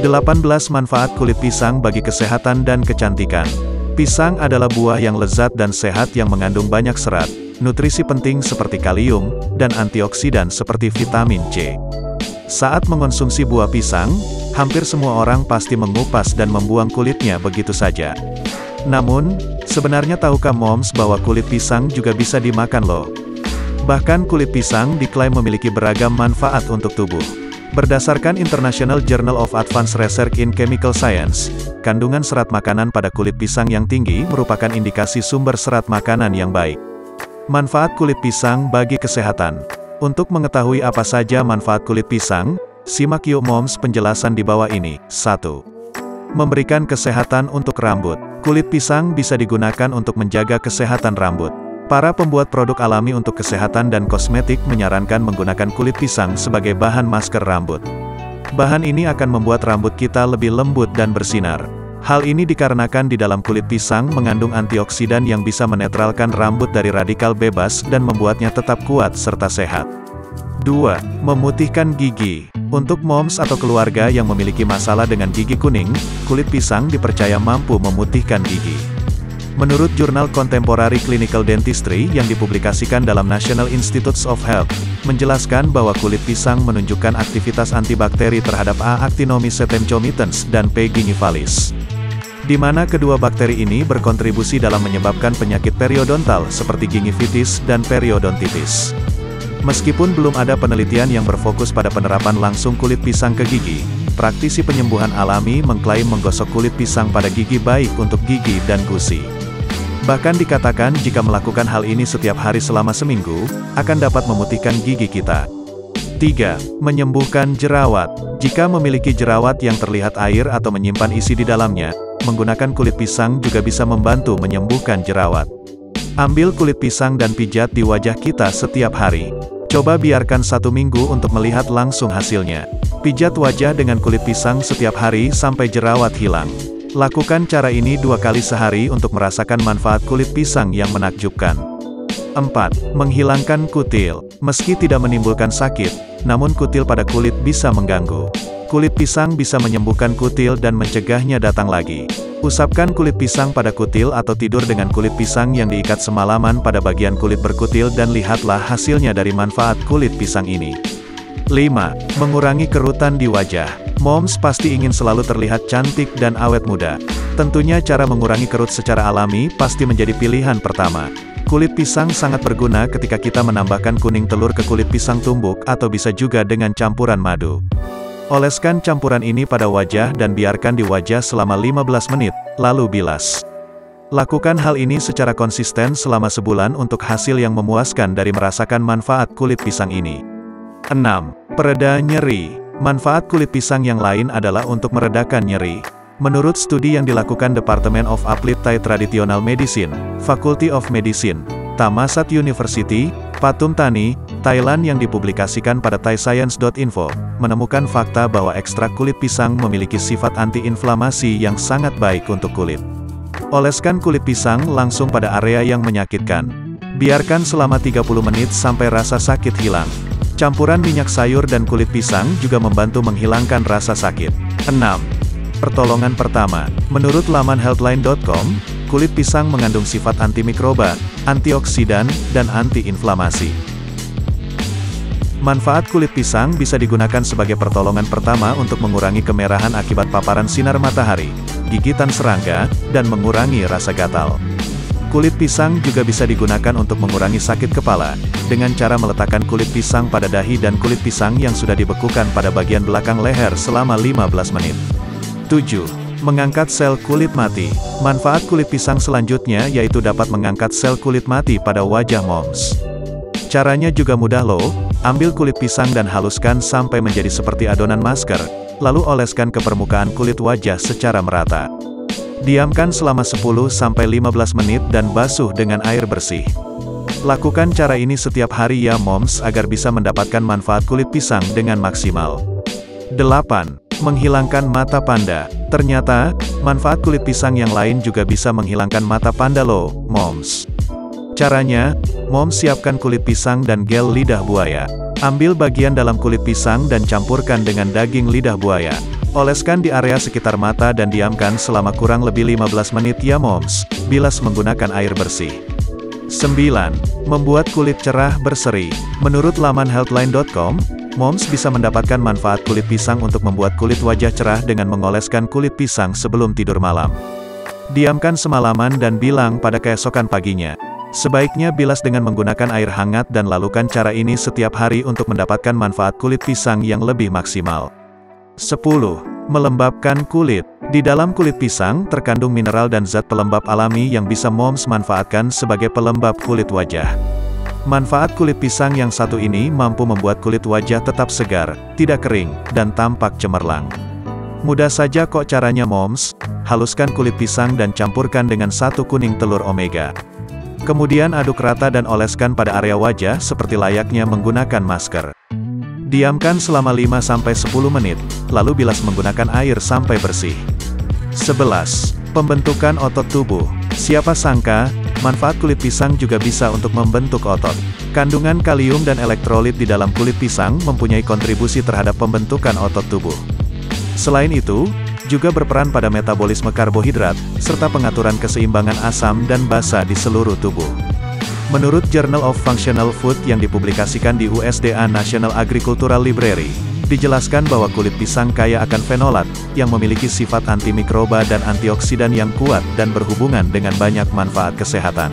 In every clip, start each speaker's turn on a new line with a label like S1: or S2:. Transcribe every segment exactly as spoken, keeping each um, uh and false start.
S1: delapan belas Manfaat kulit pisang bagi kesehatan dan kecantikan. Pisang adalah buah yang lezat dan sehat yang mengandung banyak serat, nutrisi penting seperti kalium, dan antioksidan seperti vitamin C. Saat mengonsumsi buah pisang, hampir semua orang pasti mengupas dan membuang kulitnya begitu saja. Namun, sebenarnya tahukah moms bahwa kulit pisang juga bisa dimakan loh? Bahkan kulit pisang diklaim memiliki beragam manfaat untuk tubuh. Berdasarkan International Journal of Advanced Research in Chemical Science, kandungan serat makanan pada kulit pisang yang tinggi merupakan indikasi sumber serat makanan yang baik. Manfaat kulit pisang bagi kesehatan. Untuk mengetahui apa saja manfaat kulit pisang, simak yuk moms penjelasan di bawah ini. satu. Memberikan kesehatan untuk rambut. Kulit pisang bisa digunakan untuk menjaga kesehatan rambut. Para pembuat produk alami untuk kesehatan dan kosmetik menyarankan menggunakan kulit pisang sebagai bahan masker rambut. Bahan ini akan membuat rambut kita lebih lembut dan bersinar. Hal ini dikarenakan di dalam kulit pisang mengandung antioksidan yang bisa menetralkan rambut dari radikal bebas dan membuatnya tetap kuat serta sehat. dua. Memutihkan gigi. Untuk moms atau keluarga yang memiliki masalah dengan gigi kuning, kulit pisang dipercaya mampu memutihkan gigi. Menurut jurnal Contemporary Clinical Dentistry yang dipublikasikan dalam National Institutes of Health, menjelaskan bahwa kulit pisang menunjukkan aktivitas antibakteri terhadap A. actinomycetem comitans dan P. gingivalis, di mana kedua bakteri ini berkontribusi dalam menyebabkan penyakit periodontal seperti gingivitis dan periodontitis. Meskipun belum ada penelitian yang berfokus pada penerapan langsung kulit pisang ke gigi, praktisi penyembuhan alami mengklaim menggosok kulit pisang pada gigi baik untuk gigi dan gusi. Bahkan dikatakan jika melakukan hal ini setiap hari selama seminggu, akan dapat memutihkan gigi kita. tiga. Menyembuhkan jerawat. Jika memiliki jerawat yang terlihat air atau menyimpan isi di dalamnya, menggunakan kulit pisang juga bisa membantu menyembuhkan jerawat. Ambil kulit pisang dan pijat di wajah kita setiap hari. Coba biarkan satu minggu untuk melihat langsung hasilnya. Pijat wajah dengan kulit pisang setiap hari sampai jerawat hilang. Lakukan cara ini dua kali sehari untuk merasakan manfaat kulit pisang yang menakjubkan. empat. Menghilangkan kutil. Meski tidak menimbulkan sakit, namun kutil pada kulit bisa mengganggu. Kulit pisang bisa menyembuhkan kutil dan mencegahnya datang lagi. Usapkan kulit pisang pada kutil atau tidur dengan kulit pisang yang diikat semalaman pada bagian kulit berkutil dan lihatlah hasilnya dari manfaat kulit pisang ini. lima. Mengurangi kerutan di wajah. Moms pasti ingin selalu terlihat cantik dan awet muda. Tentunya cara mengurangi kerut secara alami pasti menjadi pilihan pertama. Kulit pisang sangat berguna ketika kita menambahkan kuning telur ke kulit pisang tumbuk atau bisa juga dengan campuran madu. Oleskan campuran ini pada wajah dan biarkan di wajah selama lima belas menit, lalu bilas. Lakukan hal ini secara konsisten selama sebulan untuk hasil yang memuaskan dari merasakan manfaat kulit pisang ini. enam. Pereda nyeri. Manfaat kulit pisang yang lain adalah untuk meredakan nyeri. Menurut studi yang dilakukan Department of Applied Thai Traditional Medicine, Faculty of Medicine, Thammasat University, Pathum Thani, Thailand yang dipublikasikan pada thai science dot info, menemukan fakta bahwa ekstrak kulit pisang memiliki sifat anti-inflamasi yang sangat baik untuk kulit. Oleskan kulit pisang langsung pada area yang menyakitkan. Biarkan selama tiga puluh menit sampai rasa sakit hilang. Campuran minyak sayur dan kulit pisang juga membantu menghilangkan rasa sakit. enam. Pertolongan pertama. Menurut laman healthline dot com, kulit pisang mengandung sifat antimikroba, antioksidan, dan anti-inflamasi. Manfaat kulit pisang bisa digunakan sebagai pertolongan pertama untuk mengurangi kemerahan akibat paparan sinar matahari, gigitan serangga, dan mengurangi rasa gatal. Kulit pisang juga bisa digunakan untuk mengurangi sakit kepala, dengan cara meletakkan kulit pisang pada dahi dan kulit pisang yang sudah dibekukan pada bagian belakang leher selama lima belas menit. tujuh. Mengangkat sel kulit mati. Manfaat kulit pisang selanjutnya yaitu dapat mengangkat sel kulit mati pada wajah moms. Caranya juga mudah loh, ambil kulit pisang dan haluskan sampai menjadi seperti adonan masker, lalu oleskan ke permukaan kulit wajah secara merata. Diamkan selama sepuluh sampai lima belas menit dan basuh dengan air bersih. Lakukan cara ini setiap hari ya moms agar bisa mendapatkan manfaat kulit pisang dengan maksimal. delapan. Menghilangkan mata panda. Ternyata, manfaat kulit pisang yang lain juga bisa menghilangkan mata panda loh, moms. Caranya, moms siapkan kulit pisang dan gel lidah buaya. Ambil bagian dalam kulit pisang dan campurkan dengan daging lidah buaya. Oleskan di area sekitar mata dan diamkan selama kurang lebih lima belas menit ya moms. Bilas menggunakan air bersih. sembilan. Membuat kulit cerah berseri. Menurut laman healthline dot com, moms bisa mendapatkan manfaat kulit pisang untuk membuat kulit wajah cerah dengan mengoleskan kulit pisang sebelum tidur malam. Diamkan semalaman dan bilang pada keesokan paginya. Sebaiknya bilas dengan menggunakan air hangat dan lakukan cara ini setiap hari untuk mendapatkan manfaat kulit pisang yang lebih maksimal. sepuluh. Melembabkan kulit. Di dalam kulit pisang terkandung mineral dan zat pelembab alami yang bisa moms manfaatkan sebagai pelembab kulit wajah. Manfaat kulit pisang yang satu ini mampu membuat kulit wajah tetap segar, tidak kering, dan tampak cemerlang. Mudah saja kok caranya moms. Haluskan kulit pisang dan campurkan dengan satu kuning telur omega. Kemudian aduk rata dan oleskan pada area wajah seperti layaknya menggunakan masker. Diamkan selama lima sampai sepuluh menit, lalu bilas menggunakan air sampai bersih. sebelas. Pembentukan otot tubuh. Siapa sangka, manfaat kulit pisang juga bisa untuk membentuk otot. Kandungan kalium dan elektrolit di dalam kulit pisang mempunyai kontribusi terhadap pembentukan otot tubuh. Selain itu, juga berperan pada metabolisme karbohidrat, serta pengaturan keseimbangan asam dan basa di seluruh tubuh. Menurut Journal of Functional Food yang dipublikasikan di U S D A National Agricultural Library, dijelaskan bahwa kulit pisang kaya akan fenolat, yang memiliki sifat antimikroba dan antioksidan yang kuat dan berhubungan dengan banyak manfaat kesehatan.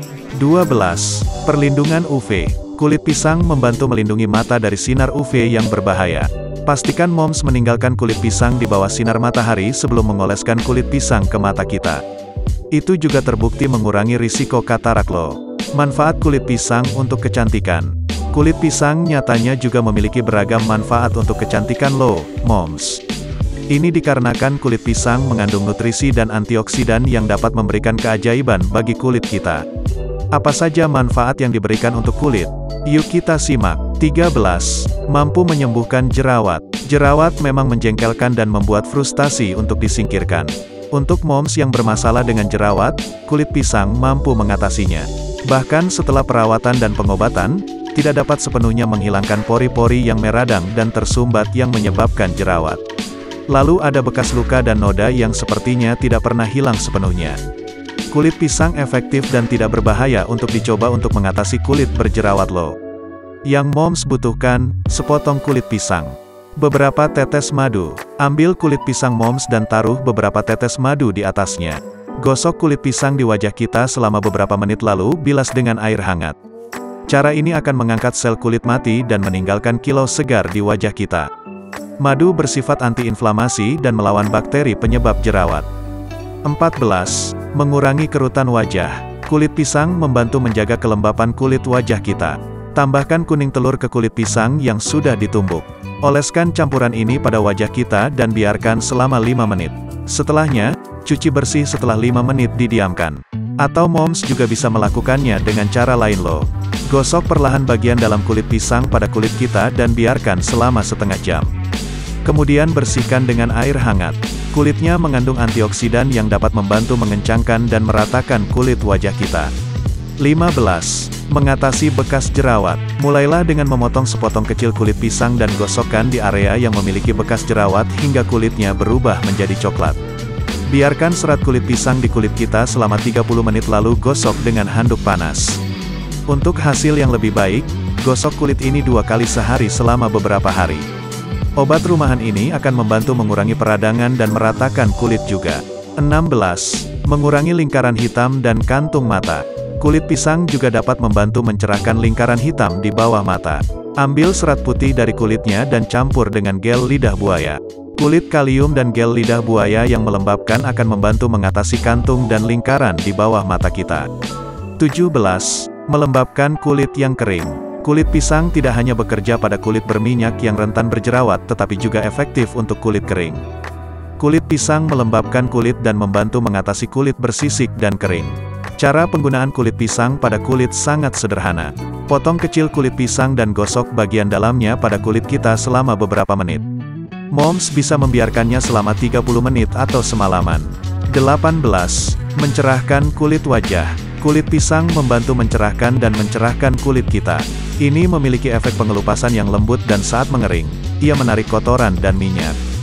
S1: dua belas. Perlindungan U V. Kulit pisang membantu melindungi mata dari sinar U V yang berbahaya. Pastikan moms meninggalkan kulit pisang di bawah sinar matahari sebelum mengoleskan kulit pisang ke mata kita. Itu juga terbukti mengurangi risiko katarak loh. Manfaat kulit pisang untuk kecantikan. Kulit pisang nyatanya juga memiliki beragam manfaat untuk kecantikan loh, moms. Ini dikarenakan kulit pisang mengandung nutrisi dan antioksidan yang dapat memberikan keajaiban bagi kulit kita. Apa saja manfaat yang diberikan untuk kulit? Yuk kita simak. tiga belas. Mampu menyembuhkan jerawat. Jerawat memang menjengkelkan dan membuat frustasi untuk disingkirkan. Untuk moms yang bermasalah dengan jerawat, kulit pisang mampu mengatasinya. Bahkan setelah perawatan dan pengobatan, tidak dapat sepenuhnya menghilangkan pori-pori yang meradang dan tersumbat yang menyebabkan jerawat. Lalu ada bekas luka dan noda yang sepertinya tidak pernah hilang sepenuhnya. Kulit pisang efektif dan tidak berbahaya untuk dicoba untuk mengatasi kulit berjerawat loh. Yang moms butuhkan, sepotong kulit pisang. Beberapa tetes madu. Ambil kulit pisang moms dan taruh beberapa tetes madu di atasnya. Gosok kulit pisang di wajah kita selama beberapa menit lalu bilas dengan air hangat. Cara ini akan mengangkat sel kulit mati dan meninggalkan kilau segar di wajah kita. Madu bersifat antiinflamasi dan melawan bakteri penyebab jerawat. empat belas. Mengurangi kerutan wajah. Kulit pisang membantu menjaga kelembapan kulit wajah kita. Tambahkan kuning telur ke kulit pisang yang sudah ditumbuk. Oleskan campuran ini pada wajah kita dan biarkan selama lima menit. Setelahnya, cuci bersih setelah lima menit didiamkan. Atau moms juga bisa melakukannya dengan cara lain loh. Gosok perlahan bagian dalam kulit pisang pada kulit kita dan biarkan selama setengah jam. Kemudian bersihkan dengan air hangat. Kulitnya mengandung antioksidan yang dapat membantu mengencangkan dan meratakan kulit wajah kita. lima belas. Mengatasi bekas jerawat. Mulailah dengan memotong sepotong kecil kulit pisang dan gosokkan di area yang memiliki bekas jerawat hingga kulitnya berubah menjadi coklat. Biarkan serat kulit pisang di kulit kita selama tiga puluh menit lalu gosok dengan handuk panas. Untuk hasil yang lebih baik, gosok kulit ini dua kali sehari selama beberapa hari. Obat rumahan ini akan membantu mengurangi peradangan dan meratakan kulit juga. enam belas. Mengurangi lingkaran hitam dan kantung mata. Kulit pisang juga dapat membantu mencerahkan lingkaran hitam di bawah mata. Ambil serat putih dari kulitnya dan campur dengan gel lidah buaya. Kulit kalium dan gel lidah buaya yang melembabkan akan membantu mengatasi kantung dan lingkaran di bawah mata kita. tujuh belas. Melembabkan kulit yang kering. Kulit pisang tidak hanya bekerja pada kulit berminyak yang rentan berjerawat, tetapi juga efektif untuk kulit kering. Kulit pisang melembabkan kulit dan membantu mengatasi kulit bersisik dan kering. Cara penggunaan kulit pisang pada kulit sangat sederhana. Potong kecil kulit pisang dan gosok bagian dalamnya pada kulit kita selama beberapa menit. Moms bisa membiarkannya selama tiga puluh menit atau semalaman. delapan belas. Mencerahkan kulit wajah. Kulit pisang membantu mencerahkan dan mencerahkan kulit kita. Ini memiliki efek pengelupasan yang lembut dan saat mengering, ia menarik kotoran dan minyak.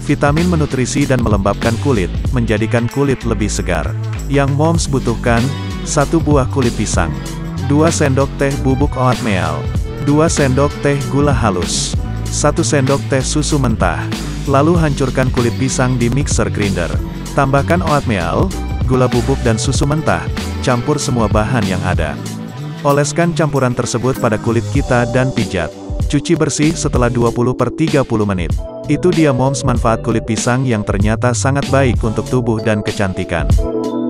S1: Vitamin menutrisi dan melembabkan kulit, menjadikan kulit lebih segar. Yang Moms butuhkan, satu buah kulit pisang, dua sendok teh bubuk oatmeal, dua sendok teh gula halus, satu sendok teh susu mentah. Lalu hancurkan kulit pisang di mixer grinder. Tambahkan oatmeal, gula bubuk dan susu mentah, campur semua bahan yang ada. Oleskan campuran tersebut pada kulit kita dan pijat. Cuci bersih setelah dua puluh per tiga puluh menit. Itu dia Moms manfaat kulit pisang yang ternyata sangat baik untuk tubuh dan kecantikan.